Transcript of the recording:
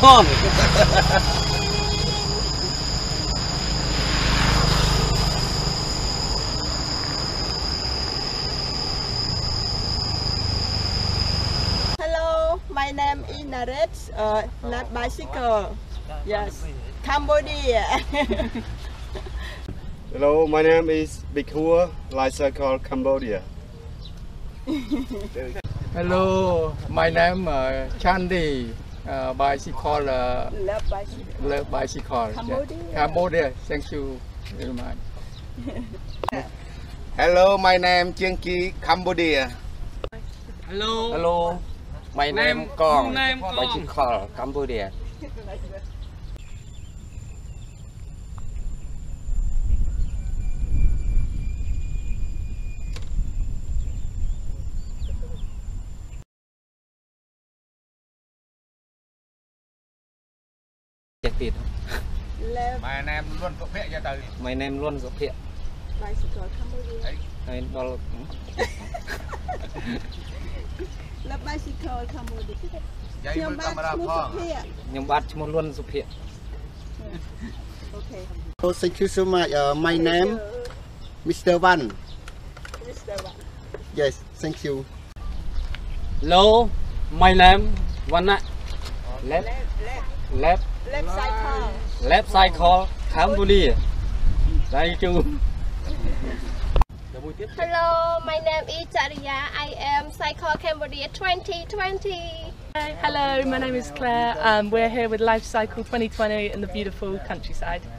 con. Hello, my name is Naret, not bicycle. Yes, Cambodia. Hello, my name is Bikhua, Bicycle Cambodia. Hello, my name Chandy, bicycle. Love bicycle. Bicycle. Cambodia. Cambodia. Thank you very much. Hello, my name Chiangki, Cambodia. Hello, my name Kong, bicycle Cambodia. Love My name luôn có phệ cho từ. My name luôn dọc hiện. bicycle Cambodia. Đây đó là Love bicycle Cambodia. Giấy Nhưng với camera mà phong. nhưng bát chúng luôn dọc hiện. Okay. Oh, thank you so much. My name, Mr. Van. Mr. Van. Yes, thank you. Hello, my name Vana. Left Left cycle. cycle Cambodia. Đây chú. Hello, my name is Charia. I am Cycle Cambodia 2020. Hello, my name is Claire. We're here with Life Cycle 2020 in the beautiful countryside.